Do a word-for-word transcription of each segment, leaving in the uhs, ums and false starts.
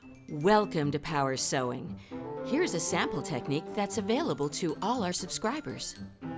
Welcome to Power Sewing. Here's a sample technique that's available to all our subscribers.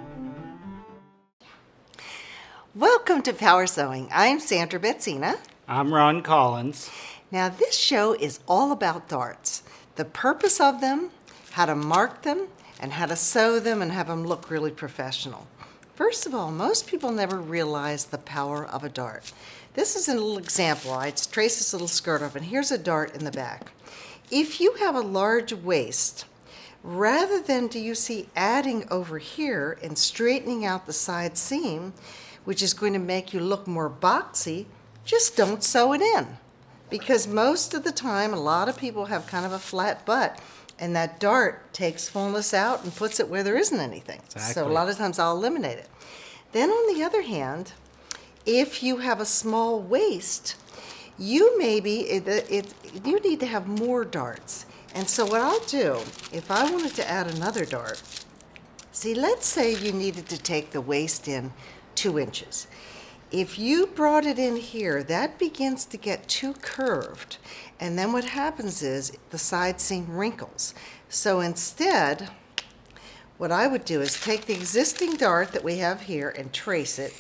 Welcome to Power Sewing. I'm Sandra Betzina. I'm Ron Collins. Now this show is all about darts. The purpose of them, how to mark them, and how to sew them and have them look really professional. First of all, most people never realize the power of a dart. This is a little example. I trace this little skirt off, and here's a dart in the back. If you have a large waist, rather than do you see adding over here and straightening out the side seam, which is going to make you look more boxy, just don't sew it in. Because most of the time, a lot of people have kind of a flat butt, and that dart takes fullness out and puts it where there isn't anything. Exactly. So a lot of times I'll eliminate it. Then on the other hand, if you have a small waist, you maybe, it, it, you need to have more darts. And so what I'll do, if I wanted to add another dart, see, let's say you needed to take the waist in two inches. If you brought it in here, that begins to get too curved. And then what happens is the side seam wrinkles. So instead, what I would do is take the existing dart that we have here and trace it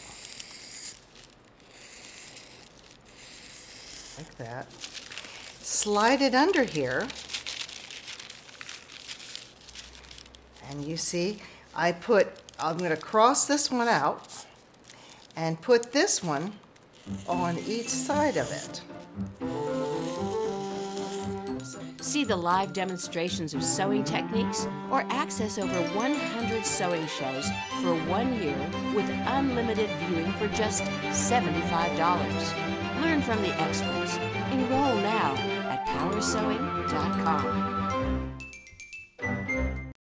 like that. Slide it under here. And you see, I put, I'm going to cross this one out and put this one on each side of it. See the live demonstrations of sewing techniques or access over one hundred sewing shows for one year with unlimited viewing for just seventy-five dollars. Learn from the experts. Enroll now at power sewing dot com.